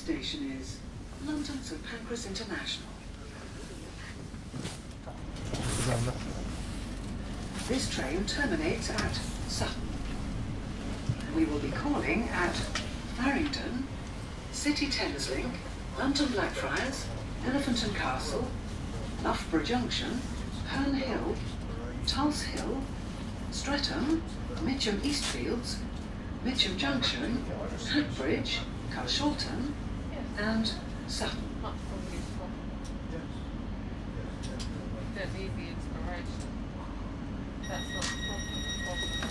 station is London St Pancras International. This train terminates at Sutton. We will be calling at Farringdon, City Thameslink, London Blackfriars, Elephant and Castle, Loughborough Junction, Herne Hill, Tulse Hill, Streatham, Mitcham Eastfields, Mitcham Junction, Hackbridge, Carshalton, and Sutton. Don't need the inspiration. That's not the problem. The problem is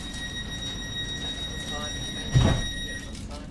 the technical side of things. Sometimes.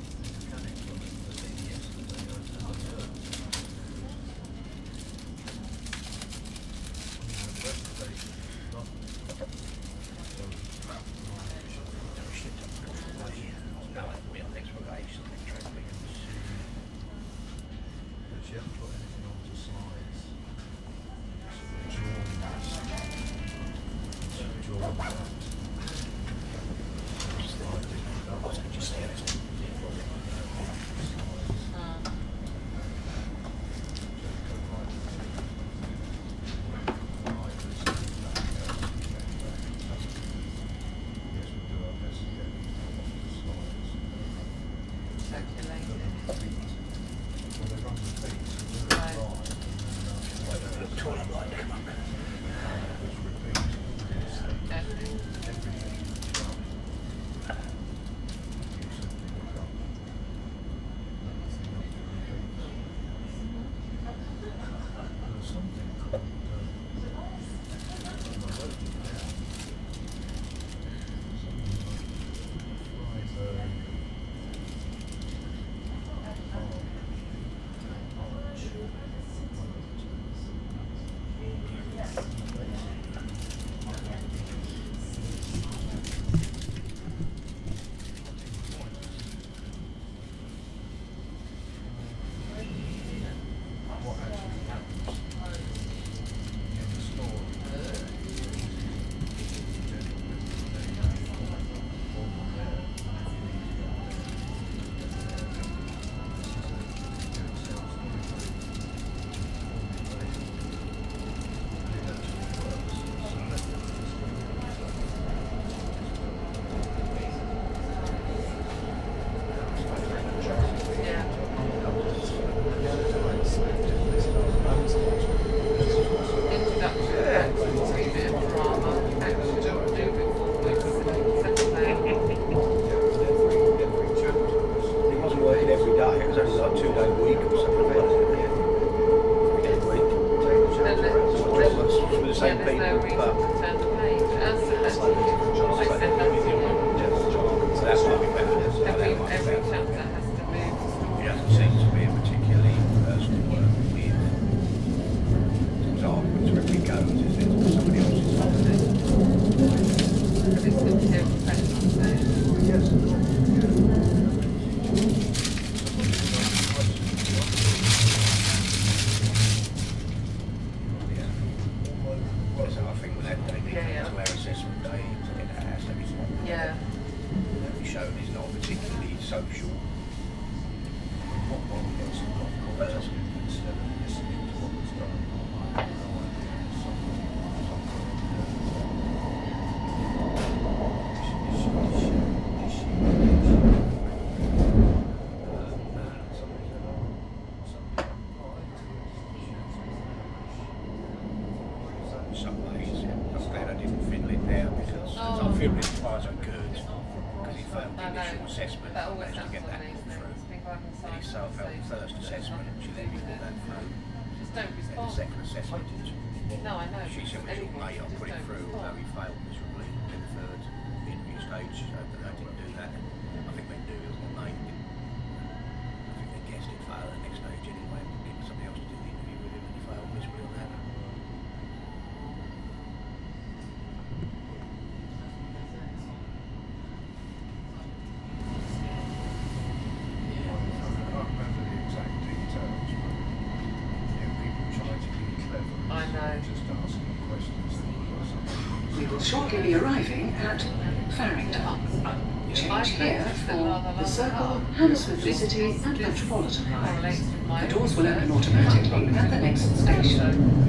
We will shortly be arriving at Farringdon. Change here for the Circle, Hammersmith City and Metropolitan lines. The doors will open automatically at the next station.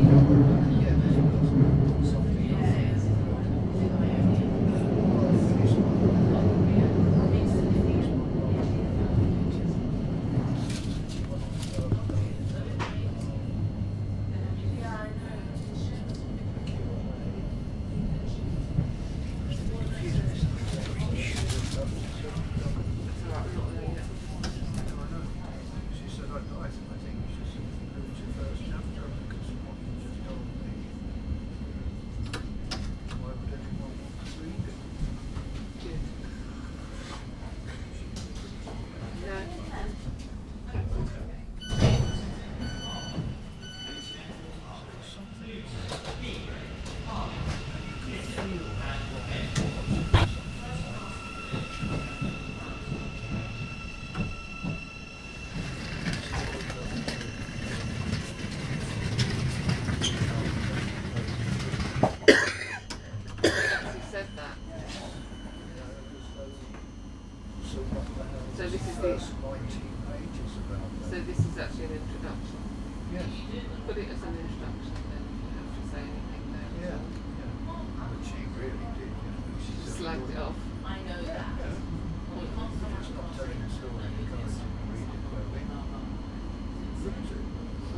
So this is actually an introduction. Yes. Put it as an introduction then, if you have to say anything there. Yeah, yeah. But she really did, you know. She Slagged it off. I know that. It's not telling the story, you can't read it well. Look at it.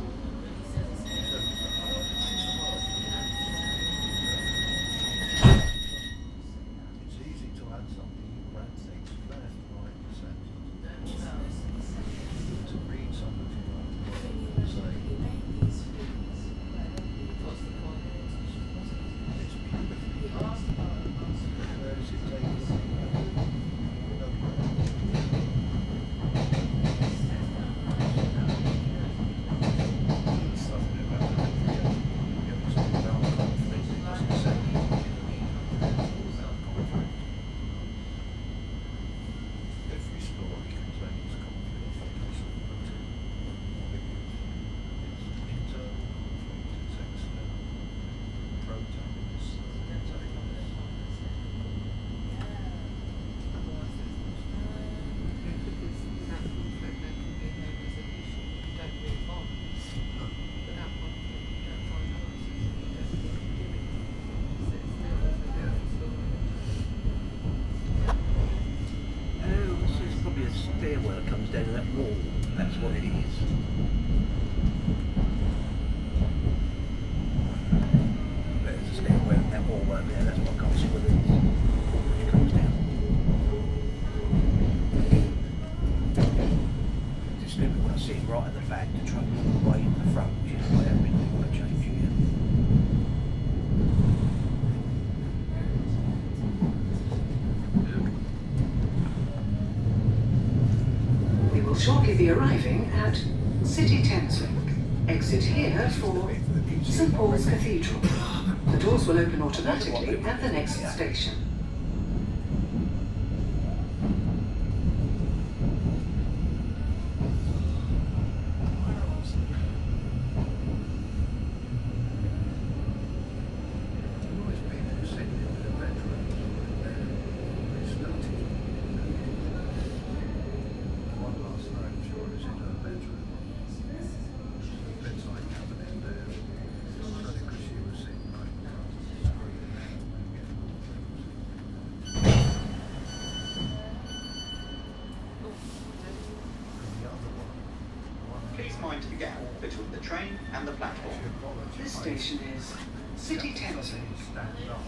It's easy to add something, you can add things left, right, sentence. To read something like say. What's the point? It's beautiful. Where does it take you? Something about the it's all about conflict. It doesn't say about conflict. Every story contains conflict. It's internal conflict, it's external. Protagonists, antagonists. Because without conflict there can be no resolution. You don't move on. Without conflict you don't find answers. You don't get beginning. So it's never a different story. Oh, this is probably a stairwell that comes down to that wall. That's what it is. There's a stairwell, that wall right there, that's what I can't see whether it is. Which comes down. Just look when I see it right at the back, the truck all the way in the front, which is where we want to change it. We will shortly be arriving at City Thameslink. Exit here for St Paul's Cathedral. The doors will open automatically at the next station. I've always been sitting in the bedroom. It's started. One last night, I'm sure it was in her bedroom. The bedside cabinet there. I think because she was sitting right across the screen. And the other one, Please mind the gap between the train and the platform. she apologized. This station is City Thameslink. Stand up.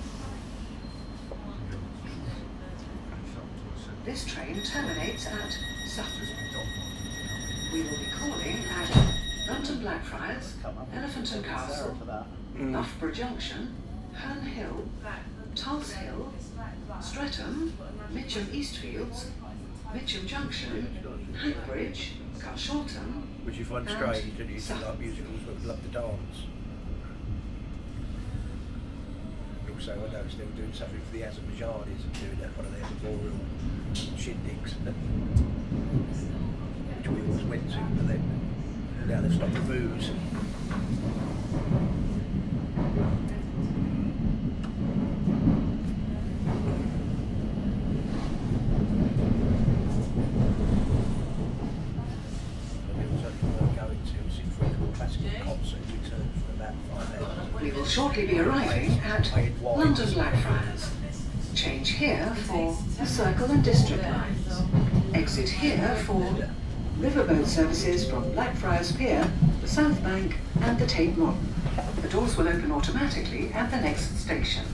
This train terminates at Sutton. Just We will be calling at London Blackfriars, Elephant and Castle, Loughborough Junction, Herne Hill, Tulse Hill, Streatham, Mitcham Eastfields, Mitcham Junction, Hackbridge, Carshalton, Which you find and strange, that you used to Sutton. like musicals but love to dance. Also, I know they were doing something for the Azerbaijanis and doing that one of their memorial shindigs, which we always went to, but then now they've stopped the booze. will shortly be arriving at London Blackfriars. Change here for the Circle and District lines. Exit here for riverboat services from Blackfriars Pier, the South Bank and the Tate Modern. The doors will open automatically at the next station.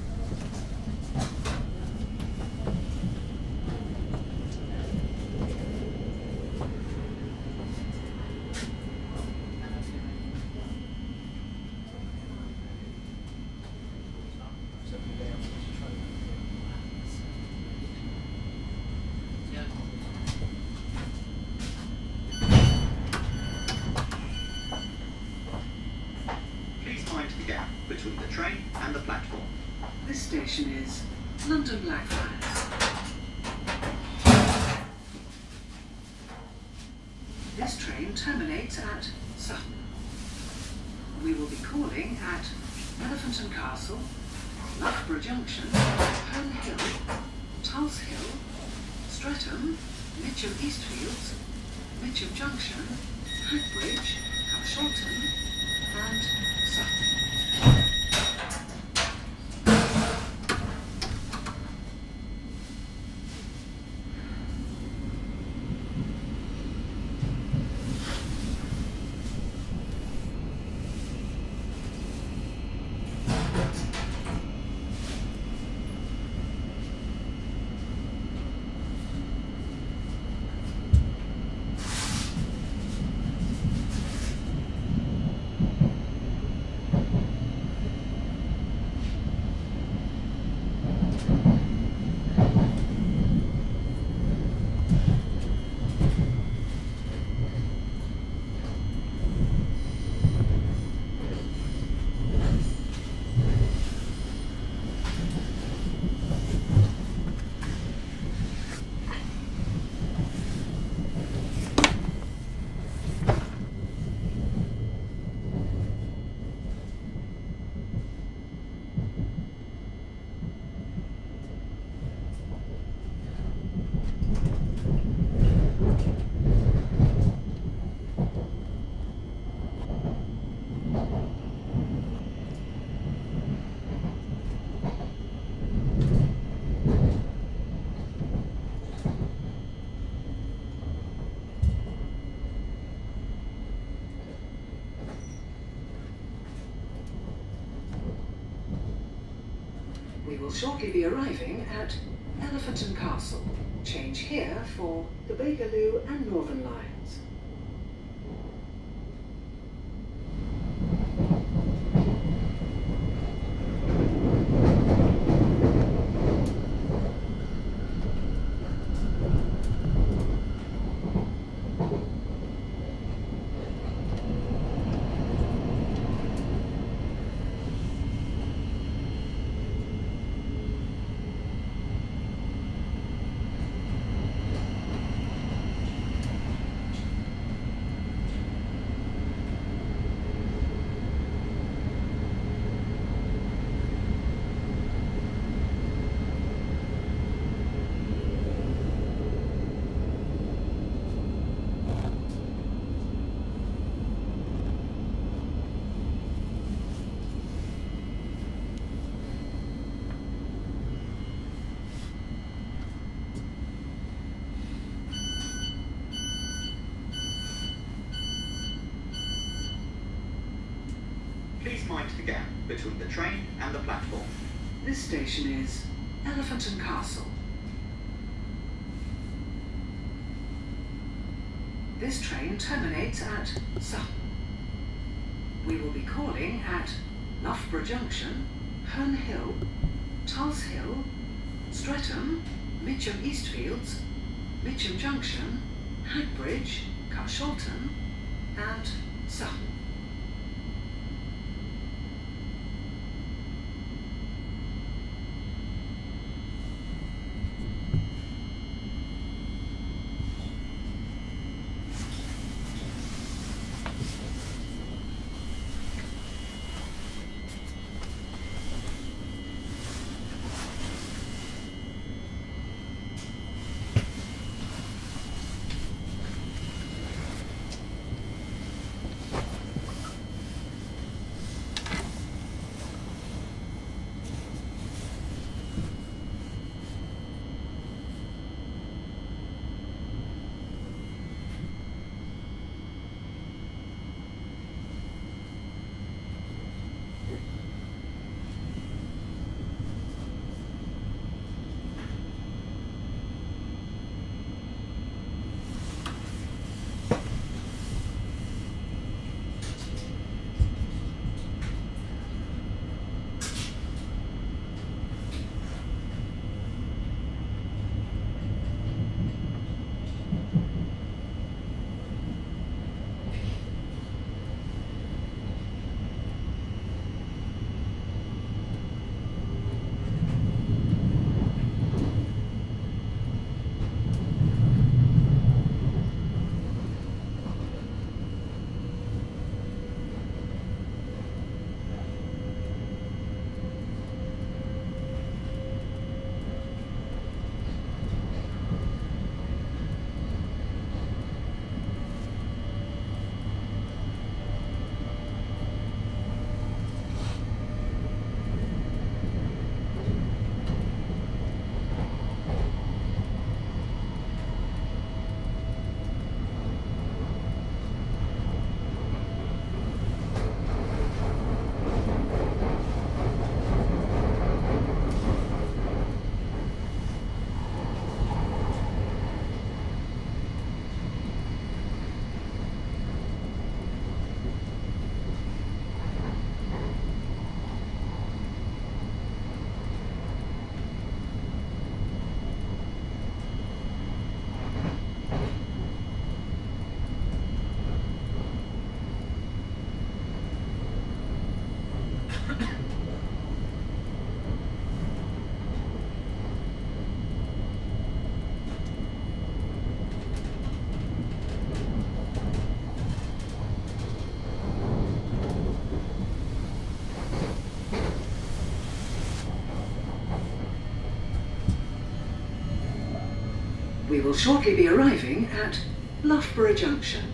Please mind the gap between the train and the platform. This station is London Blackfriars. This train terminates at Sutton. We will be calling at Elephant and Castle, Loughborough Junction, Herne Hill, Tulse Hill, Streatham, Mitcham Eastfields, Mitcham Junction, Hackbridge, Carshalton, and Sutton. We will shortly be arriving at Elephant and Castle. Change here for the Bakerloo and Northern lines. Please mind the gap between the train and the platform. This station is Elephant and Castle. This train terminates at Sutton. We will be calling at Loughborough Junction, Herne Hill, Tulse Hill, Streatham, Mitcham Eastfields, Mitcham Junction, Hackbridge, Carshalton, and Sutton. will shortly be arriving at Loughborough Junction.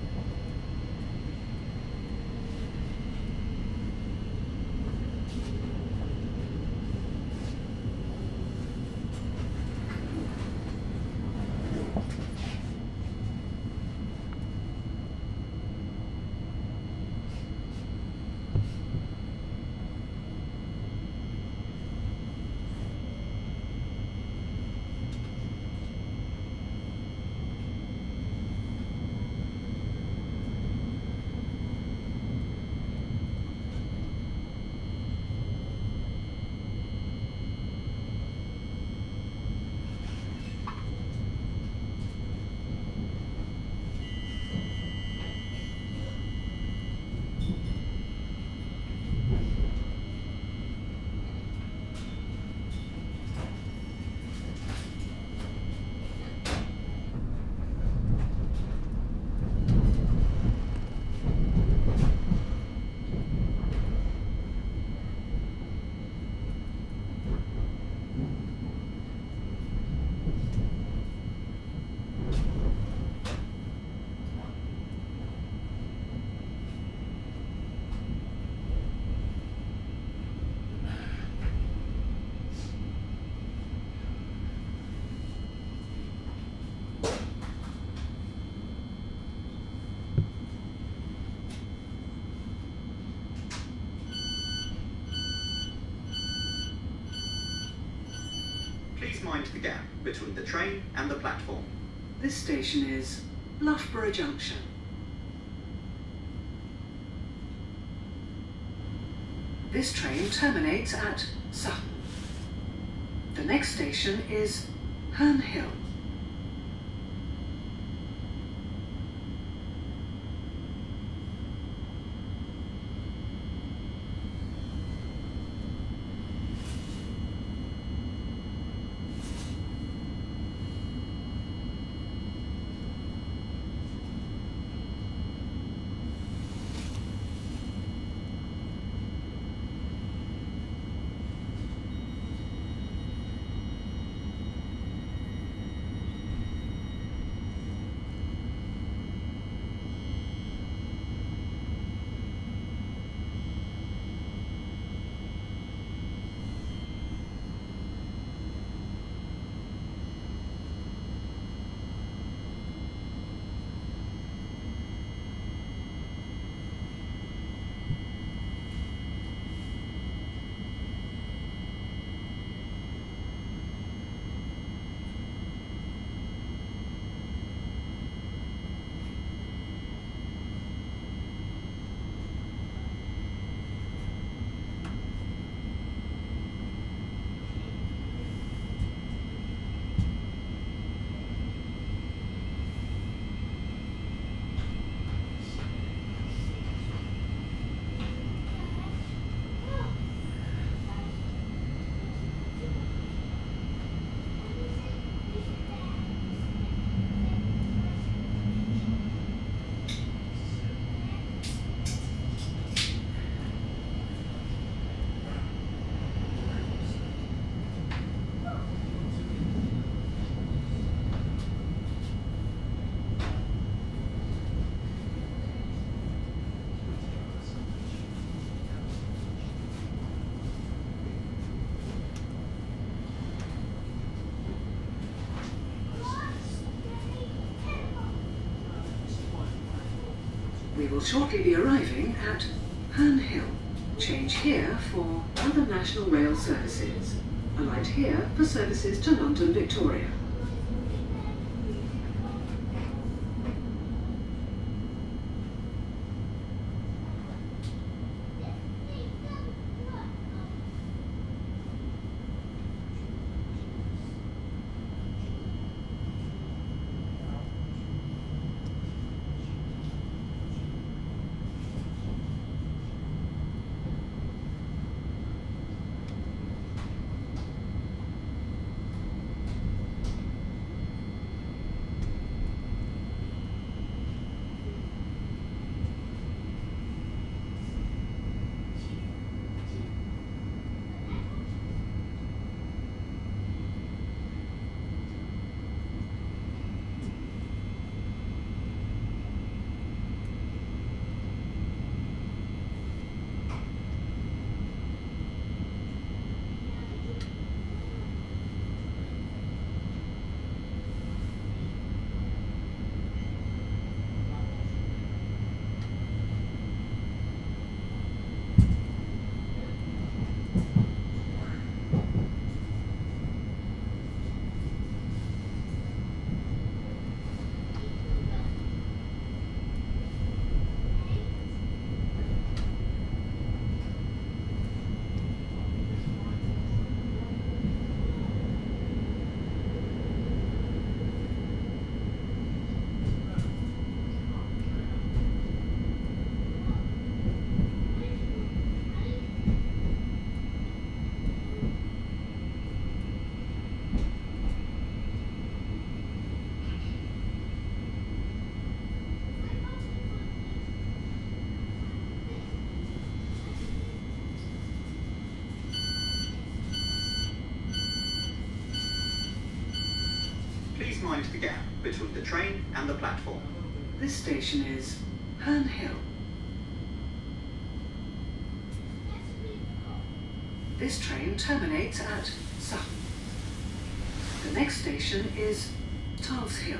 Please mind the gap between the train and the platform. This station is Loughborough Junction. This train terminates at Sutton. The next station is Herne Hill. We will shortly be arriving at Herne Hill. Change here for other National Rail services. Alight here for services to London Victoria. mind the gap between the train and the platform. This station is Herne Hill. This train terminates at Sutton. The next station is Tulse Hill.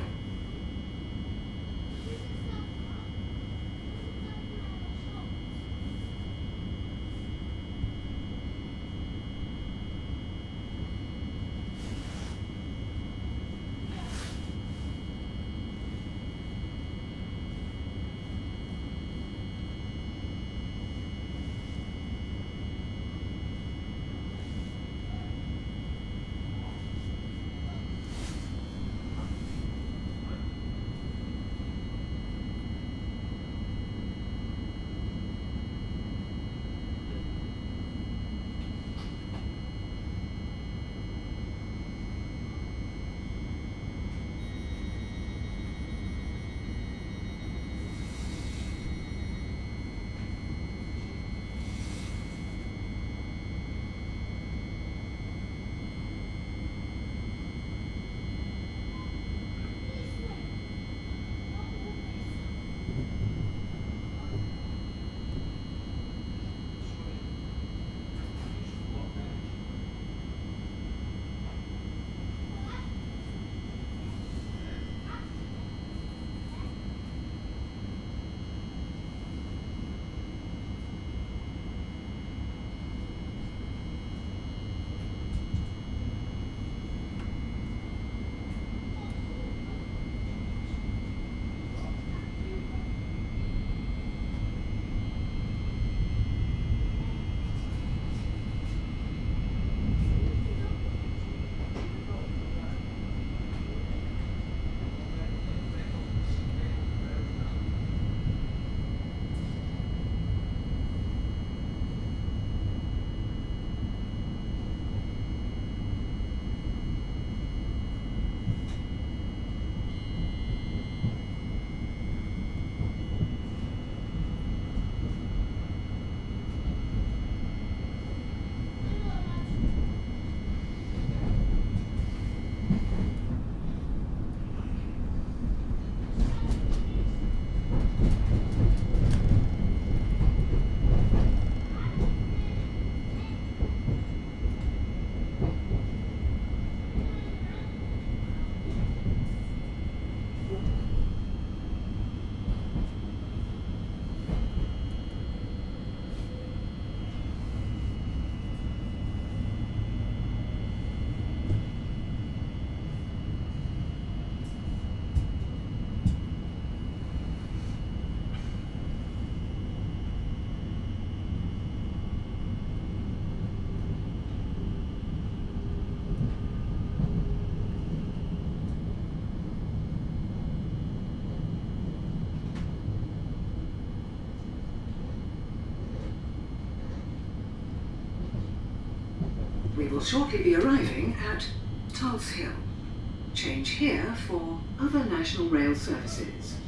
We will shortly be arriving at Tulse Hill. Change here for other National Rail services.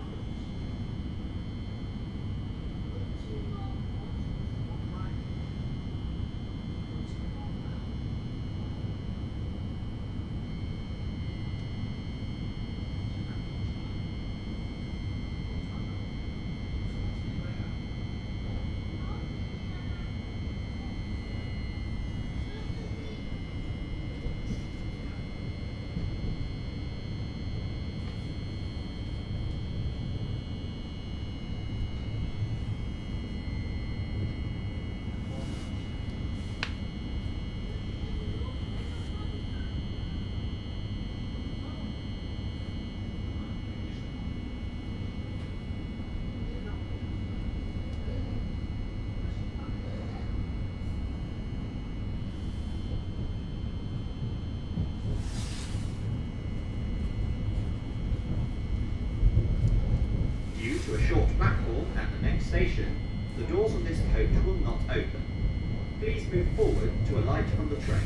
Due to a short platform at the next station, the doors of this coach will not open. Please move forward to alight from the train.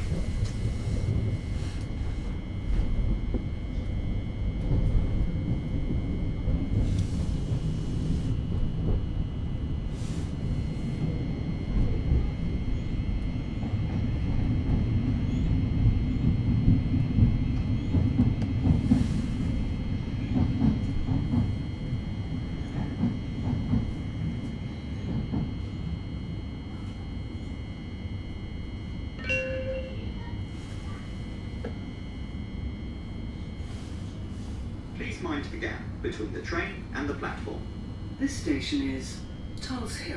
gap between the train and the platform. This station is Tulse Hill.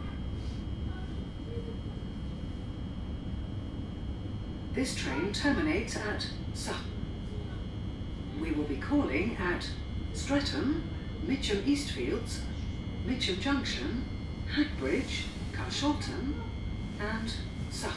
This train terminates at Sutton. We will be calling at Streatham, Mitcham Eastfields, Mitcham Junction, Hackbridge, Carshalton, and Sutton.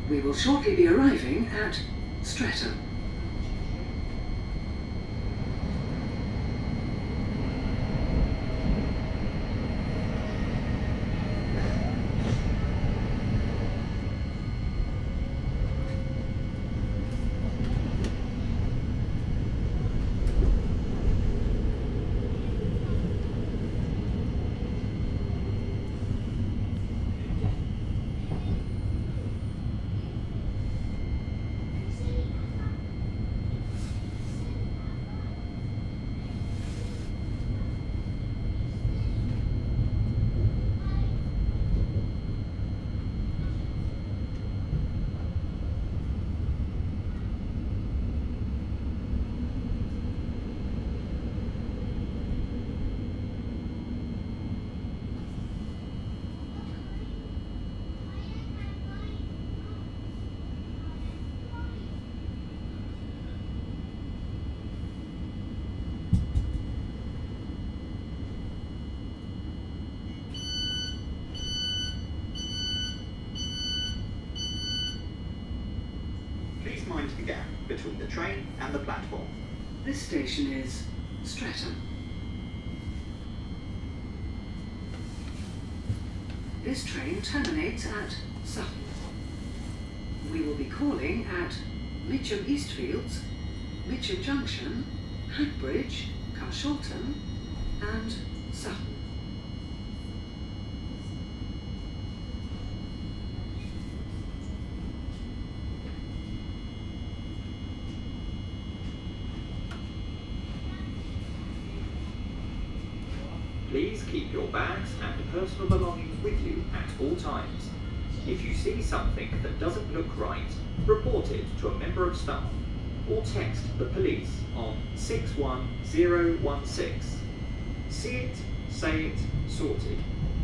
We will shortly be arriving at Streatham. Please mind the gap between the train and the platform. This station is Streatham. This train terminates at Sutton. We will be calling at Mitcham Eastfields, Mitcham Junction, Hackbridge, Carshalton, and Sutton. Please keep your bags and personal belongings with you at all times. If you see something that doesn't look right, report it to a member of staff or text the police on 61016. See it, say it, sorted.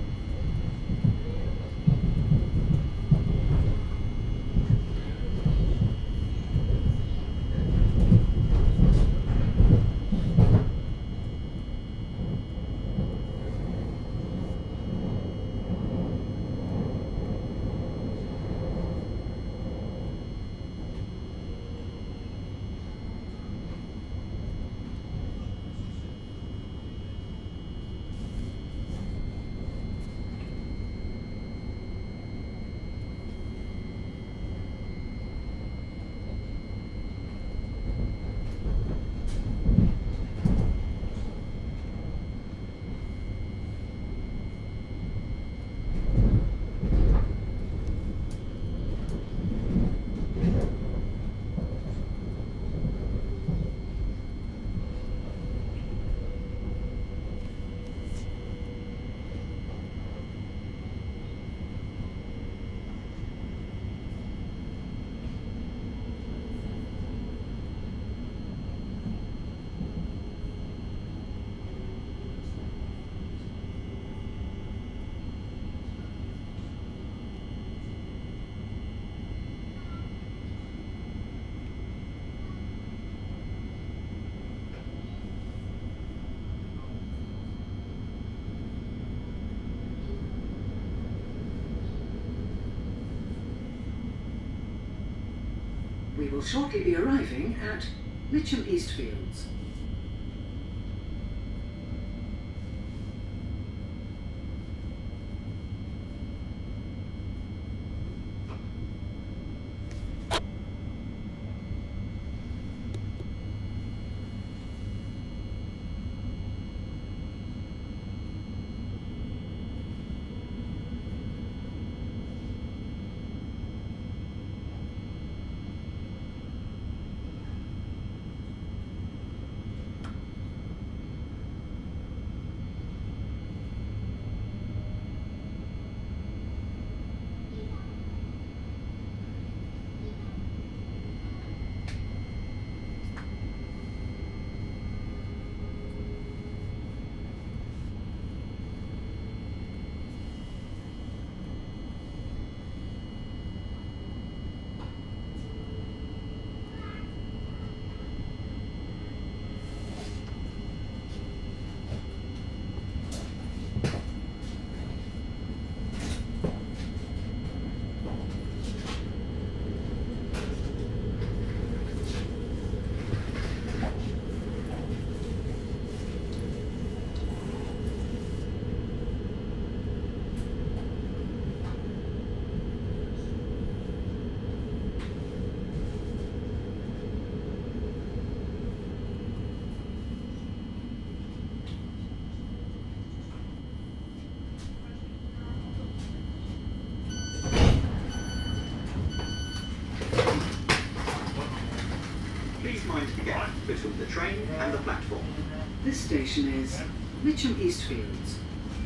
We will shortly be arriving at Mitcham Eastfields. find a gap between the train and the platform. This station is Mitcham Eastfields.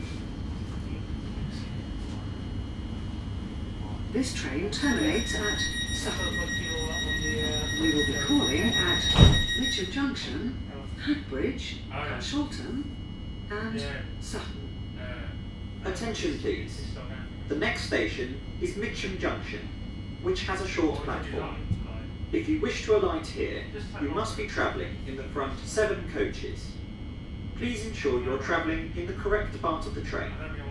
This train terminates at Sutton. We will be calling at Mitcham Junction, Hackbridge, Carshalton, and Sutton. Attention please. The next station is Mitcham Junction, which has a short platform. If you wish to alight here, you must be travelling in the front 7 coaches. Please ensure you're travelling in the correct part of the train.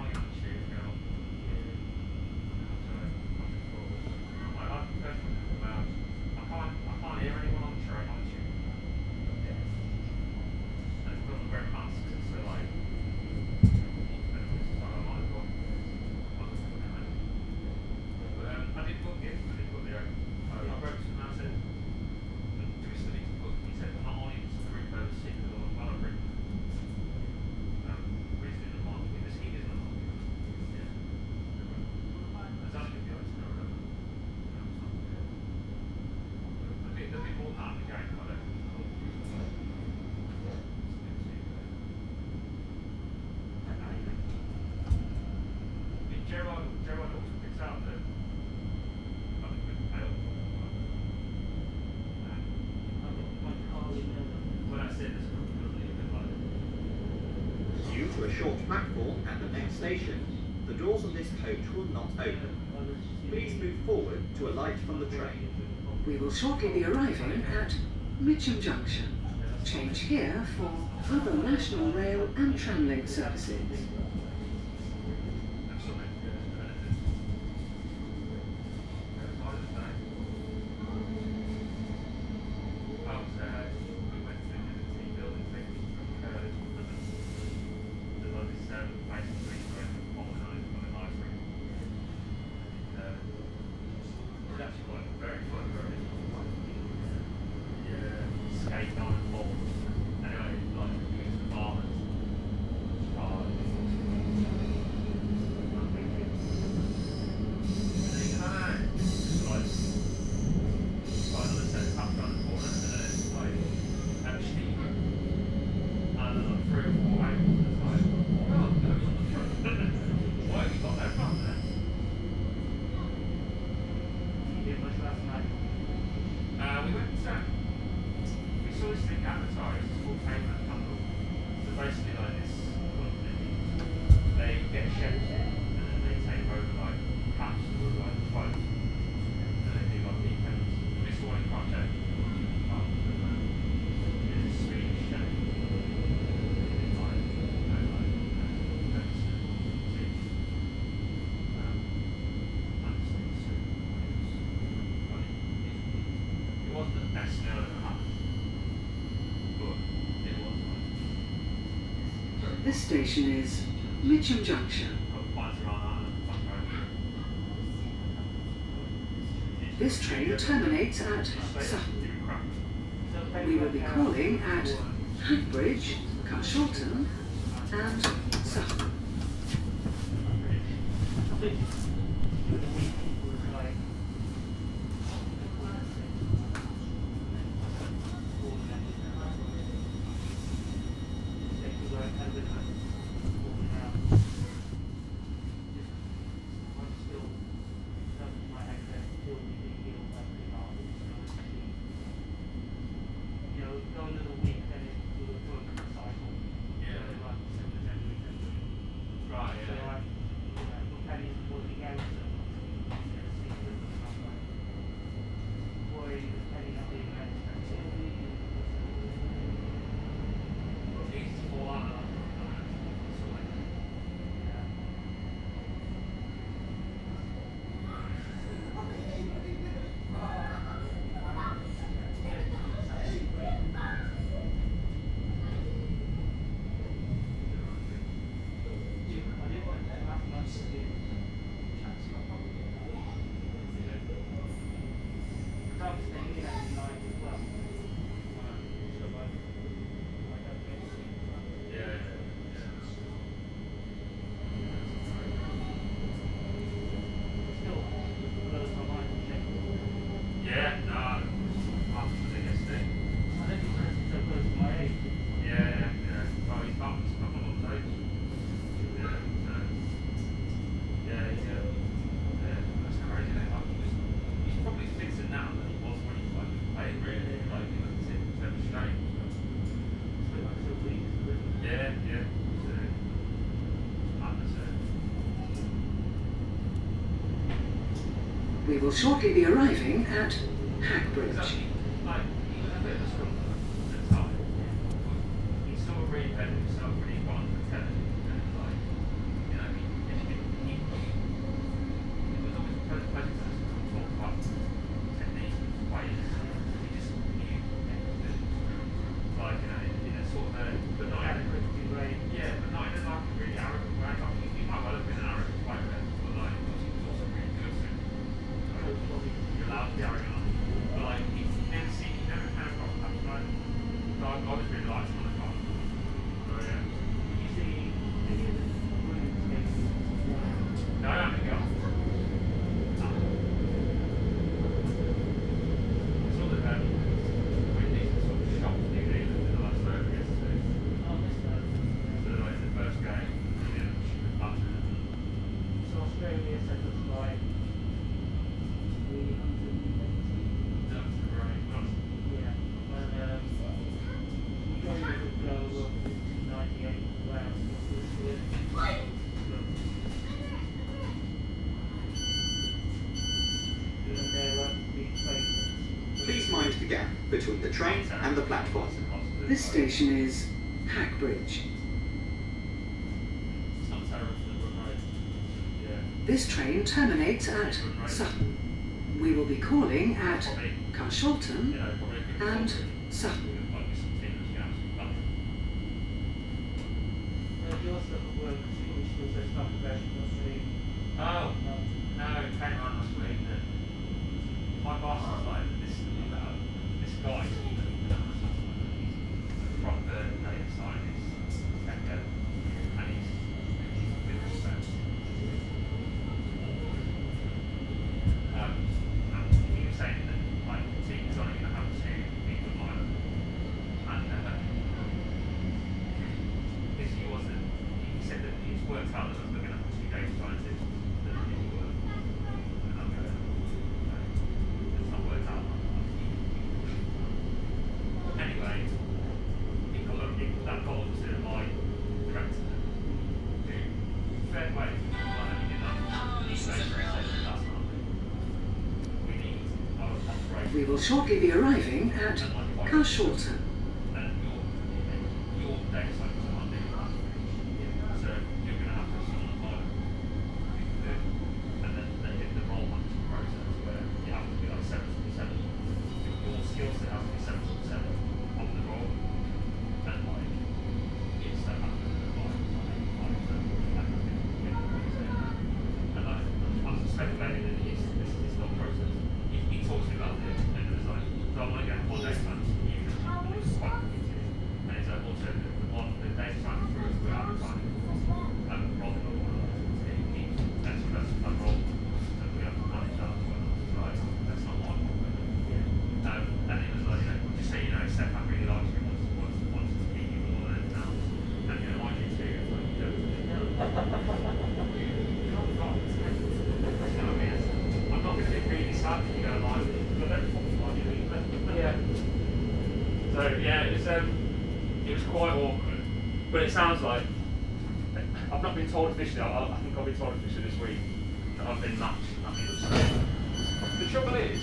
Due to a short platform at the next station, the doors on this coach will not open. Please move forward to alight from the train. We will shortly be arriving at Mitcham Junction. Change here for other National Rail and Tramlink services. This station is Mitcham Junction. This train terminates at Sutton. We will be calling at Hackbridge, Carshalton, and Sutton. We will shortly be arriving at Hackbridge. Please mind the gap between the train and the platform. This station is Hackbridge. This train terminates at Sutton. We will be calling at Carshalton and Sutton. Oh, no, it came on last week that my boss was like, this guy from the data scientist sector, and he's with respect. And he was saying that like the team's only going to have 2 people in mind, and he said that he's worked out that we're going to have 2 data scientists. Anyway, that got to my director, who fair way, We will shortly be arriving at Carshalton. Your data scientists are doing that. So you're going to have to sort of like and then the role management process where you have to be like 70%. Your skill set has to be 70% of the role. And like it's that and I'm speculating that it's not process. He talks to me about it and it was like, so I want to get one data science and it's quite committed. And it's also the data science group we're advertising rather than that's a role that we have to manage that as well. Right? That's not my problem. And it was like, just so you know, Stefan really likes you, wants to keep you more than anything else. And I do too. It's like, you know what I mean? I'm not going to be really sad if you go live, but don't fucking like you either. Yeah. So yeah, it was quite awkward. But it sounds like I've not been told officially. I think I've been told officially this week that I've been matched. The trouble is,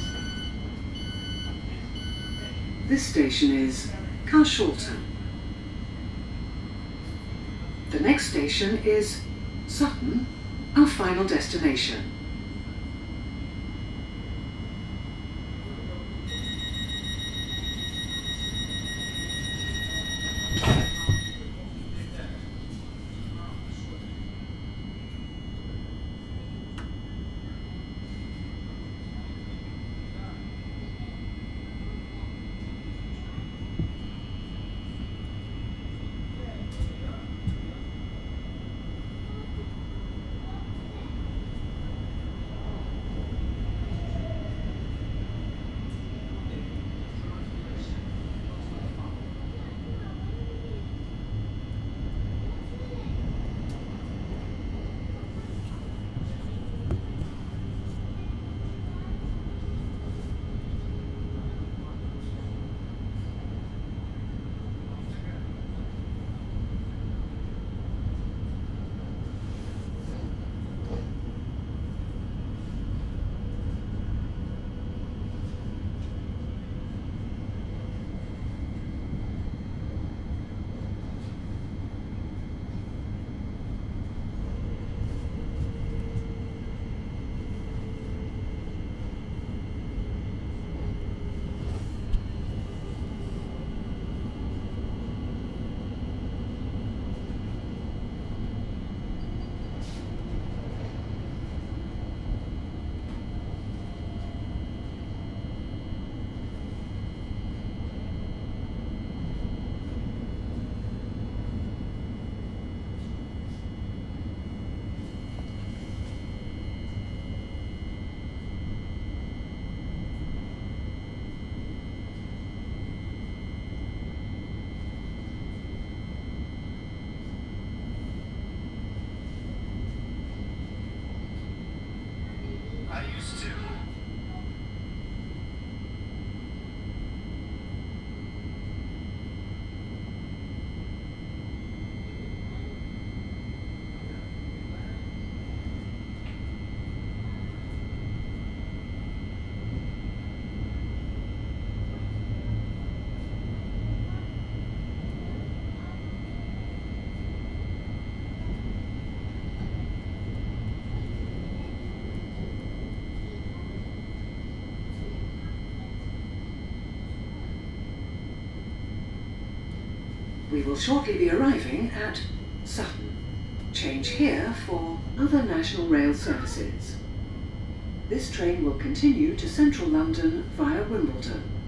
This station is Carshalton. The next station is Sutton, our final destination. We will shortly be arriving at Sutton. Change here for other National Rail services. This train will continue to central London via Wimbledon.